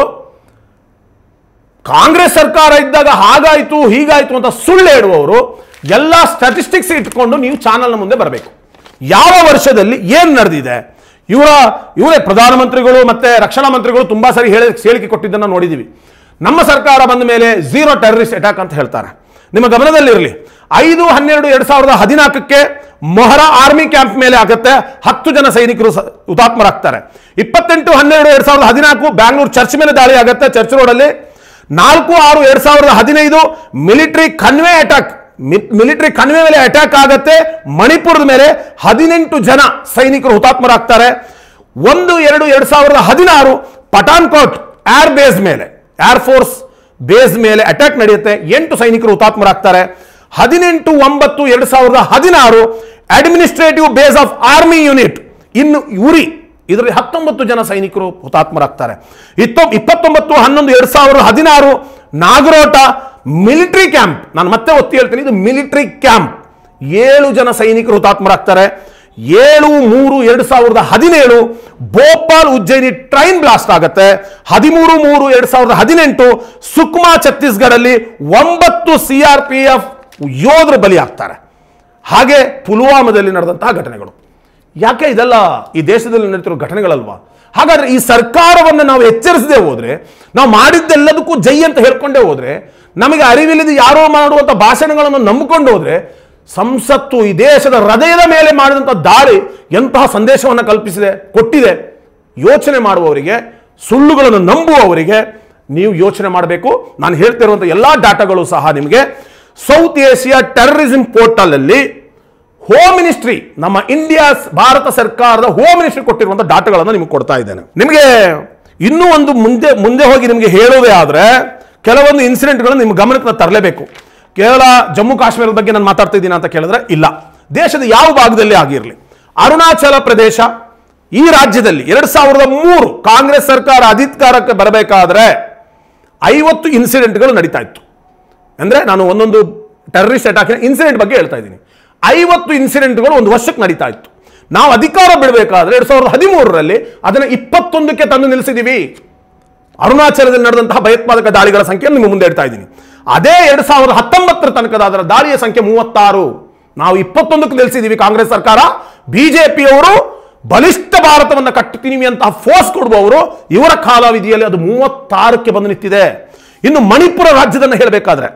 Speaker 1: ಕಾಂಗ್ರೆಸ್ ಸರ್ಕಾರ ಇದ್ದಾಗ ಹಾಗಾಯ್ತು ಹೀಗಾಯ್ತು ಅಂತ ಸುಳ್ಳು ಹೇಳುವವರು ಎಲ್ಲ ಸ್ಟಾಟಿಸ್ಟಿಕ್ಸ್ ಇಟ್ಕೊಂಡು ನೀವು ಚಾನಲ್ನ ಮುಂದೆ ಬರಬೇಕು. ಯಾವ ವರ್ಷದಲ್ಲಿ ಏನು ನಡೆದಿದೆ? ಇವರ ಇವರೇ ಪ್ರಧಾನಮಂತ್ರಿಗಳು ಮತ್ತೆ ರಕ್ಷಣಾ ಮಂತ್ರಿಗಳು ತುಂಬಾ ಸರಿ ಹೇಳಿ ಹೇಳಿಕೆ ಕೊಟ್ಟಿದ್ದನ್ನು ನೋಡಿದ್ದೀವಿ. ನಮ್ಮ ಸರ್ಕಾರ ಬಂದ ಮೇಲೆ ಝೀರೋ ಟೆರರಿಸ್ಟ್ ಅಟ್ಯಾಕ್ ಅಂತ ಹೇಳ್ತಾರೆ. ನಿಮ್ಮ ಗಮನದಲ್ಲಿರಲಿ, ಐದು ಹನ್ನೆರಡು ಎರಡ್ ಸಾವಿರದ ಹದಿನಾಲ್ಕಕ್ಕೆ ಮೊಹರಾ ಆರ್ಮಿ ಕ್ಯಾಂಪ್ ಮೇಲೆ ಆಗುತ್ತೆ, ಹತ್ತು ಜನ ಸೈನಿಕರು ಹುತಾತ್ಮರಾಗ್ತಾರೆ. ಇಪ್ಪತ್ತೆಂಟು ಹನ್ನೆರಡು ಎರಡ್ ಸಾವಿರದ ಹದಿನಾಲ್ಕು ಬ್ಯಾಂಗ್ಳೂರ್ ಚರ್ಚ್ ಮೇಲೆ ದಾಳಿ ಆಗುತ್ತೆ, ಚರ್ಚ್ ರೋಡಲ್ಲಿ. ನಾಲ್ಕು ಆರು ಎರಡ್ ಸಾವಿರದ ಹದಿನೈದು military convoy attack military convoy ಮೇಲೆ ಅಟ್ಯಾಕ್ ಆಗುತ್ತೆ, ಮಣಿಪುರದ ಮೇಲೆ ಹದಿನೆಂಟು ಜನ ಸೈನಿಕರು ಹುತಾತ್ಮರಾಗ್ತಾರೆ. ಒಂದು ಎರಡು ಎರಡ್ ಸಾವಿರದ ಹದಿನಾರು ಪಠಾನ್ಕೋಟ್ ಏರ್ ಬೇಸ್ ಮೇಲೆ ಏರ್ ಫೋರ್ಸ್ ಬೇಸ್ ಮೇಲೆ ಅಟ್ಯಾಕ್ ನಡೆಯುತ್ತೆ, ಎಂಟು ಸೈನಿಕರು ಹುತಾತ್ಮರಾಗ್ತಾರೆ. ಹದಿನೆಂಟು ಒಂಬತ್ತು ಎರಡ್ ಸಾವಿರದ ಹದಿನಾರು administrative base of army unit ಇನ್ನು ಉರಿ, ಇದರಲ್ಲಿ ಹತ್ತೊಂಬತ್ತು ಜನ ಸೈನಿಕರು ಹುತಾತ್ಮರಾಗ್ತಾರೆ. ಇಪ್ಪತ್ತೊಂಬತ್ತು ಹನ್ನೊಂದು ಎರಡ್ ಸಾವಿರದ ಹದಿನಾರು ನಾಗರೋಟ ಮಿಲಿಟರಿ ಕ್ಯಾಂಪ್, ನಾನು ಮತ್ತೆ ಒತ್ತಿ ಹೇಳ್ತೀನಿ, ಇದು ಮಿಲಿಟರಿ ಕ್ಯಾಂಪ್, ಏಳು ಜನ ಸೈನಿಕರು ಹುತಾತ್ಮರಾಗ್ತಾರೆ. ಏಳು ಮೂರು ಎರಡ್ ಸಾವಿರದ ಹದಿನೇಳು ಭೋಪಾಲ್ ಉಜ್ಜಯಿನಿ ಟ್ರೈನ್ ಬ್ಲಾಸ್ಟ್ ಆಗುತ್ತೆ. ಹದಿಮೂರು ಮೂರು ಎರಡ್ ಸಾವಿರದ ಹದಿನೆಂಟು ಸುಕ್ಮಾ ಛತ್ತೀಸ್ಗಢಲ್ಲಿ ಒಂಬತ್ತು ಸಿ ಆರ್ ಪಿ ಎಫ್ ಯೋಧರು ಬಲಿಯಾಗ್ತಾರೆ. ಹಾಗೆ ಪುಲ್ವಾಮಾದಲ್ಲಿ ನಡೆದಂತಹ ಘಟನೆಗಳು. ಯಾಕೆ ಇದೆಲ್ಲ ಈ ದೇಶದಲ್ಲಿ ನಡೀತಿರೋ ಘಟನೆಗಳಲ್ವಾ? ಹಾಗಾದ್ರೆ ಈ ಸರ್ಕಾರವನ್ನು ನಾವು ಎಚ್ಚರಿಸದೆ ಹೋದ್ರೆ, ನಾವು ಮಾಡಿದ್ದೆಲ್ಲದಕ್ಕೂ ಜೈ ಅಂತ ಹೇಳ್ಕೊಂಡೇ ಹೋದ್ರೆ, ನಮಗೆ ಅರಿವಿಲ್ಲದೆ ಯಾರೋ ಮಾಡುವಂತ ಭಾಷಣಗಳನ್ನು ನಂಬಿಕೊಂಡು ಹೋದ್ರೆ, ಸಂಸತ್ತು ಈ ದೇಶದ ಹೃದಯದ ಮೇಲೆ ಮಾಡಿದಂಥ ದಾಳಿ ಎಂತಹ ಸಂದೇಶವನ್ನು ಕಲ್ಪಿಸಿದೆ ಕೊಟ್ಟಿದೆ. ಯೋಚನೆ ಮಾಡುವವರಿಗೆ, ಸುಳ್ಳುಗಳನ್ನು ನಂಬುವವರಿಗೆ ನೀವು ಯೋಚನೆ ಮಾಡಬೇಕು. ನಾನು ಹೇಳ್ತಿರುವಂಥ ಎಲ್ಲ ಡಾಟಾಗಳು ಸಹ ನಿಮಗೆ ಸೌತ್ ಏಷ್ಯಾ ಟೆರರಿಸಂ ಪೋರ್ಟಲ್ ಅಲ್ಲಿ ಹೋಮ್ ಮಿನಿಸ್ಟ್ರಿ, ನಮ್ಮ ಇಂಡಿಯಾ ಭಾರತ ಸರ್ಕಾರದ ಹೋಮ್ ಮಿನಿಸ್ಟ್ರಿ ಕೊಟ್ಟಿರುವಂಥ ಡಾಟಾಗಳನ್ನು ನಿಮಗೆ ಕೊಡ್ತಾ ಇದ್ದೇನೆ. ನಿಮಗೆ ಇನ್ನೂ ಒಂದು ಮುಂದೆ ಮುಂದೆ ಹೋಗಿ ನಿಮಗೆ ಹೇಳೋದೇ ಆದರೆ ಕೆಲವೊಂದು ಇನ್ಸಿಡೆಂಟ್ಗಳನ್ನು ನಿಮ್ಮ ಗಮನಕ್ಕೆ ತರಲೇಬೇಕು. ಕೇವಲ ಜಮ್ಮು ಕಾಶ್ಮೀರದ ಬಗ್ಗೆ ನಾನು ಮಾತಾಡ್ತಾ ಇದ್ದೀನಿ ಅಂತ ಕೇಳಿದ್ರೆ ಇಲ್ಲ, ದೇಶದ ಯಾವ ಭಾಗದಲ್ಲಿ ಆಗಿರಲಿ. ಅರುಣಾಚಲ ಪ್ರದೇಶ ಈ ರಾಜ್ಯದಲ್ಲಿ ಎರಡ್ ಸಾವಿರದ ಮೂರು ಕಾಂಗ್ರೆಸ್ ಸರ್ಕಾರ ಅಧಿಕಾರಕ್ಕೆ ಬರಬೇಕಾದ್ರೆ ಐವತ್ತು ಇನ್ಸಿಡೆಂಟ್ಗಳು ನಡೀತಾ ಇತ್ತು. ಅಂದ್ರೆ ನಾನು ಒಂದೊಂದು ಟೆರರಿಸ್ಟ್ ಅಟ್ಯಾಕಿನ ಇನ್ಸಿಡೆಂಟ್ ಬಗ್ಗೆ ಹೇಳ್ತಾ ಇದ್ದೀನಿ. ಐವತ್ತು ಇನ್ಸಿಡೆಂಟ್ಗಳು ಒಂದು ವರ್ಷಕ್ಕೆ ನಡೀತಾ ಇತ್ತು. ನಾವು ಅಧಿಕಾರ ಬಿಡಬೇಕಾದ್ರೆ ಎರಡ್ ಸಾವಿರದ ಹದಿಮೂರರಲ್ಲಿ ಅದನ್ನ ಇಪ್ಪತ್ತೊಂದಕ್ಕೆ ತಂದು ನಿಲ್ಲಿಸಿದೀವಿ. ಅರುಣಾಚಲದಲ್ಲಿ ನಡೆದಂತಹ ಭಯೋತ್ಪಾದಕ ದಾಳಿಗಳ ಸಂಖ್ಯೆ ನಿಮ್ಮ ಮುಂದೆ ಇಡ್ತಾ ಇದ್ದೀನಿ. ಅದೇ ಎರಡ್ ಸಾವಿರದ ಹತ್ತೊಂಬತ್ತರ ತನಕದ ಅದರ ದಾಳಿಯ ಸಂಖ್ಯೆ ಮೂವತ್ತಾರು. ನಾವು ಇಪ್ಪತ್ತೊಂದಕ್ಕೆ ನಿಲ್ಲಿಸಿದೀವಿ ಕಾಂಗ್ರೆಸ್ ಸರ್ಕಾರ. ಬಿಜೆಪಿಯವರು ಬಲಿಷ್ಠ ಭಾರತವನ್ನು ಕಟ್ಟುತ್ತೀವಿ ಅಂತ ಫೋರ್ಸ್ ಕೊಡುವವರು ಇವರ ಕಾಲಾವಧಿಯಲ್ಲಿ ಅದು ಮೂವತ್ತಾರಕ್ಕೆ ಬಂದು ನಿಂತಿದೆ. ಇನ್ನು ಮಣಿಪುರ ರಾಜ್ಯದನ್ನು ಹೇಳಬೇಕಾದ್ರೆ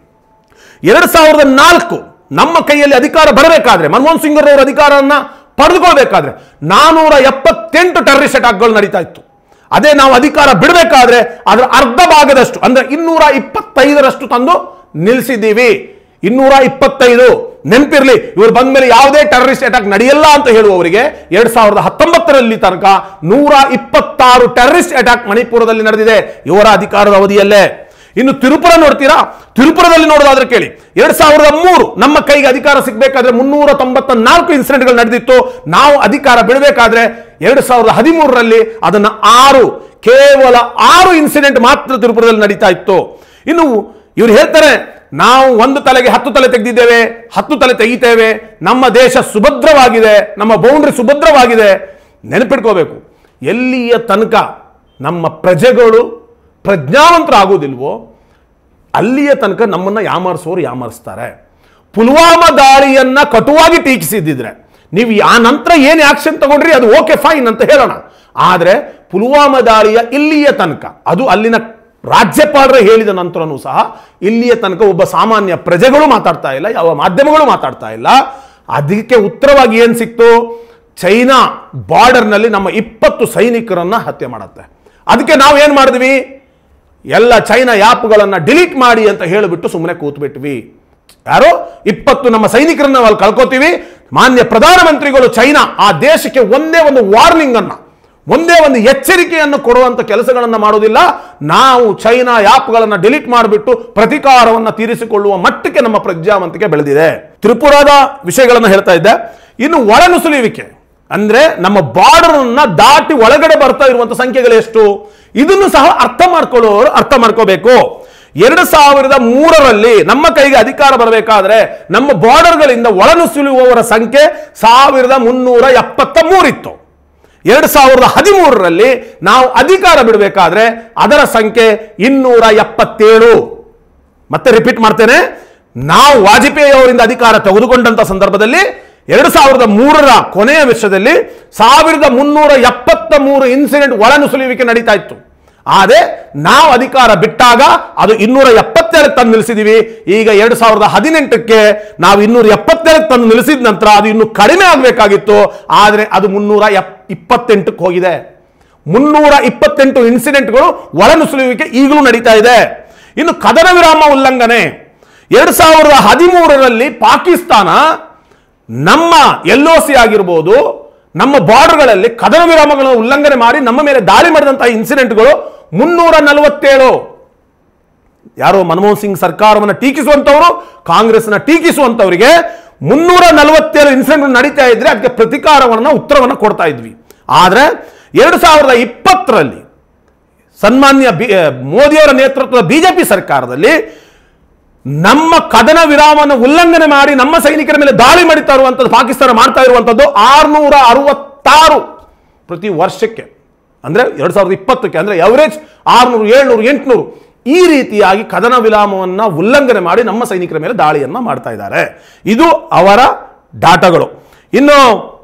Speaker 1: ಎರಡ್ ಸಾವಿರದ ನಾಲ್ಕು ನಮ್ಮ ಕೈಯಲ್ಲಿ ಅಧಿಕಾರ ಬರಬೇಕಾದ್ರೆ, ಮನಮೋಹನ್ ಸಿಂಗ್ ಅವರ ಅಧಿಕಾರವನ್ನು ಪಡೆದುಕೊಳ್ಬೇಕಾದ್ರೆ ನಾನೂರ ಎಪ್ಪತ್ತೆಂಟು ಟೆರರಿಸ್ಟ್ ಅಟ್ಯಾಕ್ಗಳು ನಡೀತಾ ಇತ್ತು. ಅದೇ ನಾವು ಅಧಿಕಾರ ಬಿಡಬೇಕಾದ್ರೆ ಅದರ ಅರ್ಧ ಭಾಗದಷ್ಟು ಅಂದ್ರೆ ಇನ್ನೂರ ಇಪ್ಪತ್ತೈದರಷ್ಟು ತಂದು ನಿಲ್ಲಿಸಿದ್ದೀವಿ. ಇನ್ನೂರ ಇಪ್ಪತ್ತೈದು ನೆನಪಿರ್ಲಿ. ಇವರು ಬಂದ ಮೇಲೆ ಯಾವುದೇ ಟೆರರಿಸ್ಟ್ ಅಟ್ಯಾಕ್ ನಡೆಯಲ್ಲ ಅಂತ ಹೇಳುವವರಿಗೆ ಎರಡ್ ಸಾವಿರದ ಹತ್ತೊಂಬತ್ತರಲ್ಲಿ ತನಕ ನೂರ ಇಪ್ಪತ್ತಾರು ಟೆರರಿಸ್ಟ್ ಅಟ್ಯಾಕ್ ಮಣಿಪುರದಲ್ಲಿ ನಡೆದಿದೆ ಇವರ ಅಧಿಕಾರದ ಅವಧಿಯಲ್ಲೇ. ಇನ್ನು ತಿರುಪುರ ನೋಡ್ತೀರಾ? ತಿರುಪುರದಲ್ಲಿ ನೋಡೋದಾದ್ರೆ ಕೇಳಿ, ಎರಡ್ ಸಾವಿರದ ಮೂರು ನಮ್ಮ ಕೈಗೆ ಅಧಿಕಾರ ಸಿಗಬೇಕಾದ್ರೆ ಮುನ್ನೂರ ತೊಂಬತ್ತ ನಾಲ್ಕು ಇನ್ಸಿಡೆಂಟ್ಗಳು ನಡೆದಿತ್ತು. ನಾವು ಅಧಿಕಾರ ಬಿಡಬೇಕಾದ್ರೆ ಎರಡ್ ಸಾವಿರದ ಹದಿಮೂರರಲ್ಲಿ ಅದನ್ನ ಆರು ಕೇವಲ ಆರು ಇನ್ಸಿಡೆಂಟ್ ಮಾತ್ರ ತಿರುಪುರದಲ್ಲಿ ನಡೀತಾ ಇತ್ತು. ಇನ್ನು ಇವರು ಹೇಳ್ತಾರೆ ನಾವು ಒಂದು ತಲೆಗೆ ಹತ್ತು ತಲೆ ತೆಗೆದಿದ್ದೇವೆ, ಹತ್ತು ತಲೆ ತೆಗಿತೇವೆ, ನಮ್ಮ ದೇಶ ಸುಭದ್ರವಾಗಿದೆ, ನಮ್ಮ ಬೌಂಡ್ರಿ ಸುಭದ್ರವಾಗಿದೆ. ನೆನಪಿಟ್ಕೋಬೇಕು, ಎಲ್ಲಿಯ ತನಕ ನಮ್ಮ ಪ್ರಜೆಗಳು ಪ್ರಜ್ಞಾವಂತರಾಗೋದಿಲ್ವೋ ಅಲ್ಲಿಯ ತನಕ ನಮ್ಮನ್ನ ಯಾಮಾರಿಸೋರು ಯಾಮಾರಿಸ್ತಾರೆ. ಪುಲ್ವಾಮಾ ದಾಳಿಯನ್ನ ಕಟುವಾಗಿ ಟೀಕಿಸಿದ್ದಿದ್ರೆ ನೀವು ಆ ನಂತರ ಏನು ಆಕ್ಷನ್ ತಗೊಂಡ್ರಿ ಅದು ಓಕೆ ಫೈನ್ ಅಂತ ಹೇಳೋಣ. ಆದರೆ ಪುಲ್ವಾಮಾ ದಾಳಿಯ ಇಲ್ಲಿಯ ತನಕ, ಅದು ಅಲ್ಲಿನ ರಾಜ್ಯಪಾಲರ ಹೇಳಿದ ನಂತರನೂ ಸಹ ಇಲ್ಲಿಯ ತನಕ ಒಬ್ಬ ಸಾಮಾನ್ಯ ಪ್ರಜೆಗಳು ಮಾತಾಡ್ತಾ ಇಲ್ಲ, ಯಾವ ಮಾಧ್ಯಮಗಳು ಮಾತಾಡ್ತಾ ಇಲ್ಲ. ಅದಕ್ಕೆ ಉತ್ತರವಾಗಿ ಏನು ಸಿಕ್ತು? ಚೈನಾ ಬಾರ್ಡರ್ನಲ್ಲಿ ನಮ್ಮ ಇಪ್ಪತ್ತು ಸೈನಿಕರನ್ನ ಹತ್ಯೆ ಮಾಡುತ್ತೆ. ಅದಕ್ಕೆ ನಾವು ಏನು ಮಾಡಿದ್ವಿ? ಎಲ್ಲ ಚೈನಾ ಆ್ಯಪ್ಗಳನ್ನು ಡಿಲೀಟ್ ಮಾಡಿ ಅಂತ ಹೇಳಿಬಿಟ್ಟು ಸುಮ್ಮನೆ ಕೂತ್ಬಿಟ್ವಿ. ಯಾರೋ ಇಪ್ಪತ್ತು ನಮ್ಮ ಸೈನಿಕರನ್ನ ಅಲ್ಲಿ ಕಳ್ಕೋತೀವಿ. ಮಾನ್ಯ ಪ್ರಧಾನಮಂತ್ರಿಗಳು ಚೈನಾ ಆ ದೇಶಕ್ಕೆ ಒಂದೇ ಒಂದು ವಾರ್ನಿಂಗ್ ಅನ್ನ, ಒಂದೇ ಒಂದು ಎಚ್ಚರಿಕೆಯನ್ನು ಕೊಡುವಂತ ಕೆಲಸಗಳನ್ನು ಮಾಡೋದಿಲ್ಲ. ನಾವು ಚೈನಾ ಆ್ಯಪ್ಗಳನ್ನು ಡಿಲೀಟ್ ಮಾಡಿಬಿಟ್ಟು ಪ್ರತೀಕಾರವನ್ನು ತೀರಿಸಿಕೊಳ್ಳುವ ಮಟ್ಟಕ್ಕೆ ನಮ್ಮ ಪ್ರಜ್ಞಾವಂತಿಕೆ ಬೆಳೆದಿದೆ. ತ್ರಿಪುರಾದ ವಿಷಯಗಳನ್ನು ಹೇಳ್ತಾ ಇದ್ದೆ. ಇನ್ನು ಒಳನುಸುಳುವಿಕೆ ಅಂದ್ರೆ ನಮ್ಮ ಬಾರ್ಡರ್ ಅನ್ನ ದಾಟಿ ಒಳಗಡೆ ಬರ್ತಾ ಇರುವಂತ ಸಂಖ್ಯೆಗಳು ಎಷ್ಟು, ಇದನ್ನು ಸಹ ಅರ್ಥ ಮಾಡ್ಕೊಳ್ಳೋರು ಅರ್ಥ ಮಾಡ್ಕೋಬೇಕು. ಎರಡು ಸಾವಿರದ ಮೂರರಲ್ಲಿ ನಮ್ಮ ಕೈಗೆ ಅಧಿಕಾರ ಬರಬೇಕಾದ್ರೆ ನಮ್ಮ ಬಾರ್ಡರ್ಗಳಿಂದ ಒಳನುಸುಳುವವರ ಸಂಖ್ಯೆ ಸಾವಿರದ ಮುನ್ನೂರ ಎಪ್ಪತ್ತ ಮೂರಿತ್ತು. ಎರಡು ಸಾವಿರದ ಹದಿಮೂರರಲ್ಲಿ ನಾವು ಅಧಿಕಾರ ಬಿಡಬೇಕಾದ್ರೆ ಅದರ ಸಂಖ್ಯೆ ಇನ್ನೂರ ಎಪ್ಪತ್ತೇಳು. ಮತ್ತೆ ರಿಪೀಟ್ ಮಾಡ್ತೇನೆ, ನಾವು ವಾಜಪೇಯಿ ಅವರಿಂದ ಅಧಿಕಾರ ತೆಗೆದುಕೊಂಡಂತ ಸಂದರ್ಭದಲ್ಲಿ ಎರಡು ಸಾವಿರದ ಮೂರರ ಕೊನೆಯ ವರ್ಷದಲ್ಲಿ ಸಾವಿರದ ಮುನ್ನೂರ ಎಪ್ಪತ್ತ ಮೂರು ಇನ್ಸಿಡೆಂಟ್ ಒಳನುಸುಳುವಿಕೆ ನಡೀತಾ ಇತ್ತು. ಆದರೆ ನಾವು ಅಧಿಕಾರ ಬಿಟ್ಟಾಗ ಅದು ಇನ್ನೂರ ಎಪ್ಪತ್ತೇಳಕ್ಕೆ ತಂದು ನಿಲ್ಲಿಸಿದೀವಿ. ಈಗ ಎರಡು ಸಾವಿರದ ಹದಿನೆಂಟಕ್ಕೆ ನಾವು ಇನ್ನೂರ ಎಪ್ಪತ್ತೇಳಕ್ಕೆ ತಂದು ನಿಲ್ಲಿಸಿದ ನಂತರ ಅದು ಇನ್ನೂ ಕಡಿಮೆ ಆಗಬೇಕಾಗಿತ್ತು, ಆದರೆ ಅದು ಮುನ್ನೂರ ಎಪ್ ಇಪ್ಪತ್ತೆಂಟಕ್ಕೆ ಹೋಗಿದೆ. ಮುನ್ನೂರ ಇಪ್ಪತ್ತೆಂಟು ಇನ್ಸಿಡೆಂಟ್ಗಳು ಒಳನುಸುಳುವಿಕೆ ಈಗಲೂ ನಡೀತಾ ಇದೆ. ಇನ್ನು ಕದನ ವಿರಾಮ ಉಲ್ಲಂಘನೆ, ಎರಡು ಸಾವಿರದ ಹದಿಮೂರರಲ್ಲಿ ಪಾಕಿಸ್ತಾನ ನಮ್ಮ ಎಲ್ ಒ ಸಿ ಆಗಿರ್ಬೋದು, ನಮ್ಮ ಬಾರ್ಡರ್ಗಳಲ್ಲಿ ಕದನ ವಿರಾಮಗಳನ್ನು ಉಲ್ಲಂಘನೆ ಮಾಡಿ ನಮ್ಮ ಮೇಲೆ ದಾಳಿ ಮಾಡಿದಂತಹ ಇನ್ಸಿಡೆಂಟ್ಗಳು ಮುನ್ನೂರ ನಲವತ್ತೇಳು. ಯಾರೋ ಮನಮೋಹನ್ ಸಿಂಗ್ ಸರ್ಕಾರವನ್ನು ಟೀಕಿಸುವಂತವರು, ಕಾಂಗ್ರೆಸ್ನ ಟೀಕಿಸುವಂತವರಿಗೆ ಮುನ್ನೂರ ನಲವತ್ತೇಳು ಇನ್ಸಿಡೆಂಟ್ ನಡೀತಾ ಇದ್ರೆ ಅದಕ್ಕೆ ಪ್ರತಿಕಾರವನ್ನು ಉತ್ತರವನ್ನು ಕೊಡ್ತಾ ಇದ್ವಿ. ಆದರೆ ಎರಡು ಸಾವಿರದ ಇಪ್ಪತ್ತರಲ್ಲಿ ಸನ್ಮಾನ್ಯ ಮೋದಿಯವರ ನೇತೃತ್ವದ ಬಿಜೆಪಿ ಸರ್ಕಾರದಲ್ಲಿ ನಮ್ಮ ಕದನ ವಿರಾಮವನ್ನು ಉಲ್ಲಂಘನೆ ಮಾಡಿ ನಮ್ಮ ಸೈನಿಕರ ಮೇಲೆ ದಾಳಿ ಮಾಡುತ್ತಾ ಇರುವಂಥದ್ದು ಪಾಕಿಸ್ತಾನ ಮಾಡ್ತಾ ಇರುವಂಥದ್ದು ಆರುನೂರ ಅರವತ್ತಾರು ಪ್ರತಿ ವರ್ಷಕ್ಕೆ. ಅಂದರೆ ಎರಡು ಸಾವಿರದ ಇಪ್ಪತ್ತಕ್ಕೆ ಅಂದರೆ ಎವರೇಜ್ ಆರುನೂರು ಏಳ್ನೂರು ಎಂಟುನೂರು ಈ ರೀತಿಯಾಗಿ ಕದನ ವಿರಾಮವನ್ನು ಉಲ್ಲಂಘನೆ ಮಾಡಿ ನಮ್ಮ ಸೈನಿಕರ ಮೇಲೆ ದಾಳಿಯನ್ನು ಮಾಡ್ತಾ ಇದ್ದಾರೆ. ಇದು ಅವರ ಡಾಟಾಗಳು. ಇನ್ನು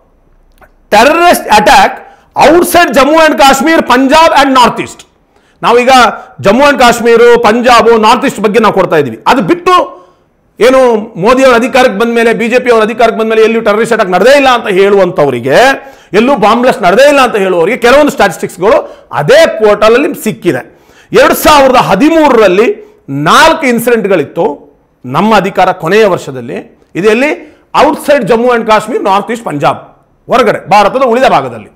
Speaker 1: terrorist attack outside Jammu and Kashmir, Punjab and north east. ನಾವೀಗ Jammu and Kashmir, Punjab, north east ಬಗ್ಗೆ ನಾವು ಕೊಡ್ತಾ ಇದ್ದೀವಿ. ಅದು ಬಿಟ್ಟು ಏನು ಮೋದಿಯವರ ಅಧಿಕಾರಕ್ಕೆ ಬಂದ ಮೇಲೆ, ಬಿಜೆಪಿ ಅವರ ಅಧಿಕಾರಕ್ಕೆ ಬಂದ ಮೇಲೆ ಎಲ್ಲೂ ಟೆರರಿಸ್ಟ್ ಅಟ್ಯಾಕ್ ನಡೆದೇ ಇಲ್ಲ ಅಂತ ಹೇಳುವಂಥವರಿಗೆ, ಎಲ್ಲೂ ಬಾಂಬ್ ಬ್ಲಾಸ್ಟ್ ನಡೆದೇ ಇಲ್ಲ ಅಂತ ಹೇಳುವವರಿಗೆ ಕೆಲವೊಂದು ಸ್ಟ್ಯಾಟಿಸ್ಟಿಕ್ಸ್ಗಳು ಅದೇ ಪೋರ್ಟಲ್ ಅಲ್ಲಿ ಸಿಕ್ಕಿದೆ. ಎರಡು ಸಾವಿರದ ಹದಿಮೂರರಲ್ಲಿ ನಾಲ್ಕು ಇನ್ಸಿಡೆಂಟ್ಗಳಿತ್ತು ನಮ್ಮ ಅಧಿಕಾರ ಕೊನೆಯ ವರ್ಷದಲ್ಲಿ. ಇದೆಲ್ಲಿ outside Jammu and Kashmir, north east, Punjab ಹೊರಗಡೆ ಭಾರತದ ಉಳಿದ ಭಾಗದಲ್ಲಿ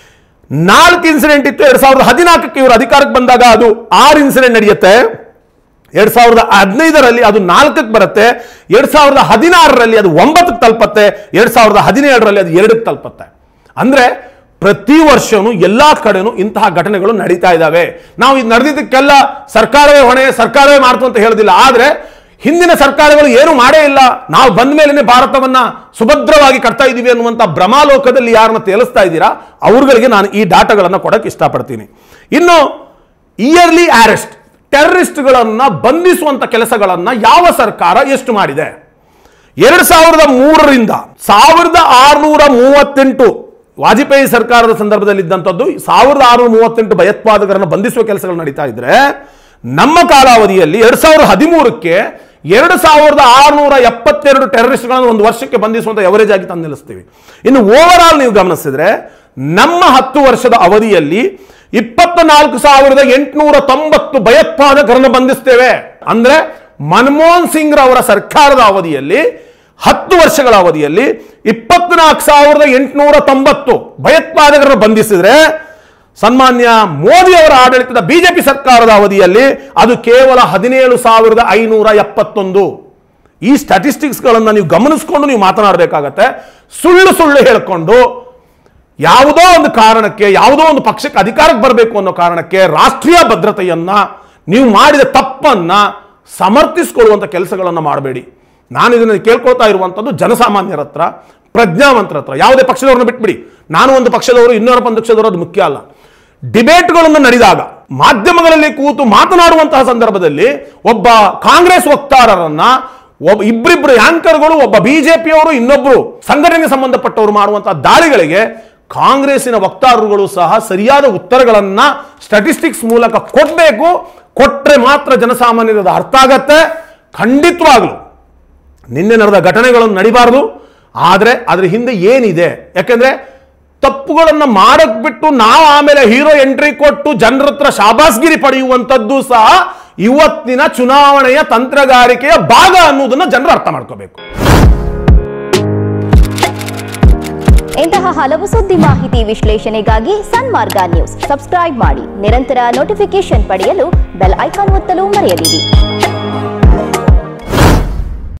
Speaker 1: ನಾಲ್ಕು ಇನ್ಸಿಡೆಂಟ್ ಇತ್ತು. ಎರಡ್ ಸಾವಿರದ ಹದಿನಾಲ್ಕಕ್ಕೆ ಇವರು ಅಧಿಕಾರಕ್ಕೆ ಬಂದಾಗ ಅದು ಆರು ಇನ್ಸಿಡೆಂಟ್ ನಡೆಯುತ್ತೆ. ಎರಡ್ ಸಾವಿರದ ಹದಿನೈದರಲ್ಲಿ ಅದು ನಾಲ್ಕಕ್ಕೆ ಬರುತ್ತೆ. ಎರಡ್ ಸಾವಿರದ ಹದಿನಾರರಲ್ಲಿ ಅದು ಒಂಬತ್ತಕ್ಕೆ ತಲುಪತ್ತೆ. ಎರಡ್ ಸಾವಿರದ ಹದಿನೇಳರಲ್ಲಿ ಅದು ಎರಡಕ್ಕೆ ತಲುಪತ್ತೆ. ಅಂದ್ರೆ ಪ್ರತಿ ವರ್ಷವೂ ಎಲ್ಲಾ ಕಡೆನೂ ಇಂತಹ ಘಟನೆಗಳು ನಡೀತಾ ಇದ್ದಾವೆ. ನಾವು ಇದು ನಡೆದಿದ್ದಕ್ಕೆಲ್ಲ ಸರ್ಕಾರವೇ ಹೊಣೆ, ಸರ್ಕಾರವೇ ಮಾಡ್ತು ಅಂತ ಹೇಳೋದಿಲ್ಲ. ಆದ್ರೆ ಹಿಂದಿನ ಸರ್ಕಾರಗಳು ಏನು ಮಾಡೇ ಇಲ್ಲ, ನಾವು ಬಂದ ಮೇಲೆನೆ ಭಾರತವನ್ನ ಸುಭದ್ರವಾಗಿ ಕಟ್ತಾ ಇದ್ದೀವಿ ಅನ್ನುವಂಥ ಭ್ರಮಾಲೋಕದಲ್ಲಿ ಯಾರನ್ನ ತೇಲಿಸ್ತಾ ಇದ್ದೀರಾ ಅವ್ರಗಳಿಗೆ ನಾನು ಈ ಡಾಟಾಗಳನ್ನು ಕೊಡಕ್ಕೆ ಇಷ್ಟಪಡ್ತೀನಿ. ಇನ್ನು ಇಯರ್ಲಿ ಅರೆಸ್ಟ್, ಟೆರರಿಸ್ಟ್ಗಳನ್ನ ಬಂಧಿಸುವಂತ ಕೆಲಸಗಳನ್ನ ಯಾವ ಸರ್ಕಾರ ಎಷ್ಟು ಮಾಡಿದೆ? ಎರಡ್ ಸಾವಿರದ ಮೂರರಿಂದ ಸಾವಿರದ ಆರುನೂರ ಮೂವತ್ತೆಂಟು ವಾಜಪೇಯಿ ಸರ್ಕಾರದ ಸಂದರ್ಭದಲ್ಲಿ ಇದ್ದಂಥದ್ದು ಸಾವಿರದ ಆರುನೂರ ಮೂವತ್ತೆಂಟು ಭಯೋತ್ಪಾದಕರನ್ನು ಬಂಧಿಸುವ ಕೆಲಸಗಳು ನಡೀತಾ ಇದ್ರೆ, ನಮ್ಮ ಕಾಲಾವಧಿಯಲ್ಲಿ ಎರಡ್ ಸಾವಿರದ ಹದಿಮೂರಕ್ಕೆ ಎರಡು ಸಾವಿರದ ಆರುನೂರ ಎಪ್ಪತ್ತೆರಡು ಟೆರರಿಸ್ಟ್ಗಳನ್ನು ಒಂದು ವರ್ಷಕ್ಕೆ ಬಂಧಿಸುವಂತ ಎವರೇಜ್ ಆಗಿ ತಂದು ನಿಲ್ಲಿಸ್ತೀವಿ. ಇನ್ನು ಓವರ್ ಆಲ್ ನೀವು ಗಮನಿಸಿದ್ರೆ ನಮ್ಮ ಹತ್ತು ವರ್ಷದ ಅವಧಿಯಲ್ಲಿ ಇಪ್ಪತ್ನಾಲ್ಕು ಸಾವಿರದ ಎಂಟುನೂರ ತೊಂಬತ್ತು ಭಯೋತ್ಪಾದಕರನ್ನು ಬಂಧಿಸ್ತೇವೆ. ಅಂದ್ರೆ ಮನಮೋಹನ್ ಸಿಂಗ್ ಅವರ ಸರ್ಕಾರದ ಅವಧಿಯಲ್ಲಿ ಹತ್ತು ವರ್ಷಗಳ ಅವಧಿಯಲ್ಲಿ ಇಪ್ಪತ್ನಾಲ್ಕು ಸಾವಿರದ ಎಂಟುನೂರ ತೊಂಬತ್ತು ಭಯೋತ್ಪಾದಕರನ್ನು ಬಂಧಿಸಿದ್ರೆ, ಸನ್ಮಾನ್ಯ ಮೋದಿ ಅವರ ಆಡಳಿತದ ಬಿಜೆಪಿ ಸರ್ಕಾರದ ಅವಧಿಯಲ್ಲಿ ಅದು ಕೇವಲ ಹದಿನೇಳು ಸಾವಿರದ ಐನೂರ ಎಪ್ಪತ್ತೊಂದು. ಈ ಸ್ಟ್ಯಾಟಿಸ್ಟಿಕ್ಸ್ಗಳನ್ನು ನೀವು ಗಮನಿಸಿಕೊಂಡು ನೀವು ಮಾತನಾಡಬೇಕಾಗತ್ತೆ. ಸುಳ್ಳು ಸುಳ್ಳು ಹೇಳಿಕೊಂಡು ಯಾವುದೋ ಒಂದು ಕಾರಣಕ್ಕೆ, ಯಾವುದೋ ಒಂದು ಪಕ್ಷಕ್ಕೆ ಅಧಿಕಾರಕ್ಕೆ ಬರಬೇಕು ಅನ್ನೋ ಕಾರಣಕ್ಕೆ ರಾಷ್ಟ್ರೀಯ ಭದ್ರತೆಯನ್ನ ನೀವು ಮಾಡಿದ ತಪ್ಪನ್ನ ಸಮರ್ಥಿಸಿಕೊಳ್ಳುವಂಥ ಕೆಲಸಗಳನ್ನು ಮಾಡಬೇಡಿ. ನಾನು ಇದನ್ನು ಕೇಳ್ಕೊಳ್ತಾ ಇರುವಂಥದ್ದು ಜನಸಾಮಾನ್ಯರ ಹತ್ರ, ಪ್ರಜ್ಞಾವಂತರ ಹತ್ರ. ಯಾವುದೇ ಪಕ್ಷದವ್ರನ್ನ ಬಿಟ್ಬಿಡಿ, ನಾನು ಒಂದು ಪಕ್ಷದವರು ಇನ್ನೊಂದು ಪಕ್ಷದವರು, ಅದು ಮುಖ್ಯ ಅಲ್ಲ. ಡಿಬೇಟ್ಗಳನ್ನು ನಡೆದಾಗ ಮಾಧ್ಯಮಗಳಲ್ಲಿ ಕೂತು ಮಾತನಾಡುವಂತಹ ಸಂದರ್ಭದಲ್ಲಿ ಒಬ್ಬ ಕಾಂಗ್ರೆಸ್ ವಕ್ತಾರರನ್ನ, ಒಬ್ಬ ಇಬ್ಬರಿಬ್ಬರು ಆಂಕರ್ಗಳು, ಒಬ್ಬ ಬಿಜೆಪಿಯವರು, ಇನ್ನೊಬ್ಬರು ಸಂಘಟನೆಗೆ ಸಂಬಂಧಪಟ್ಟವರು ಮಾಡುವಂತಹ ದಾಳಿಗಳಿಗೆ ಕಾಂಗ್ರೆಸ್ಸಿನ ವಕ್ತಾರರುಗಳು ಸಹ ಸರಿಯಾದ ಉತ್ತರಗಳನ್ನು ಸ್ಟ್ಯಾಟಿಸ್ಟಿಕ್ಸ್ ಮೂಲಕ ಕೊಡಬೇಕು. ಕೊಟ್ಟರೆ ಮಾತ್ರ ಜನಸಾಮಾನ್ಯರದ ಅರ್ಥ ಆಗತ್ತೆ. ಖಂಡಿತವಾಗ್ಲು ನಿನ್ನೆ ನಡೆದ ಘಟನೆಗಳನ್ನು ನಡಿಬಾರದು. ಆದರೆ ಅದರ ಹಿಂದೆ ಏನಿದೆ, ಯಾಕೆಂದ್ರೆ ತಪ್ಪುಗಳನ್ನು ಮಾಡಕ್ ಬಿಟ್ಟು ನಾವು ಆಮೇಲೆ ಹೀರೋ ಎಂಟ್ರಿ ಕೊಟ್ಟು ಜನರ ಹತ್ರ ಶಾಬಾಸ್ಗಿರಿ ಪಡೆಯುವಂಥದ್ದು ಸಹ ಇವತ್ತಿನ ಚುನಾವಣೆಯ ತಂತ್ರಗಾರಿಕೆಯ ಭಾಗ ಅನ್ನೋದನ್ನ ಜನರು ಅರ್ಥ ಮಾಡ್ಕೋಬೇಕು.
Speaker 2: ಇಂತಹ ಹಲವು ಸುದ್ದಿ ಮಾಹಿತಿ ವಿಶ್ಲೇಷಣೆಗಾಗಿ ಸನ್ಮಾರ್ಗ ನ್ಯೂಸ್ ಸಬ್ಸ್ಕ್ರೈಬ್ ಮಾಡಿ. ನಿರಂತರ ನೋಟಿಫಿಕೇಶನ್ ಪಡೆಯಲು ಬೆಲ್ ಐಕಾನ್ ಒತ್ತಲು ಮರೆಯದಿರಿ.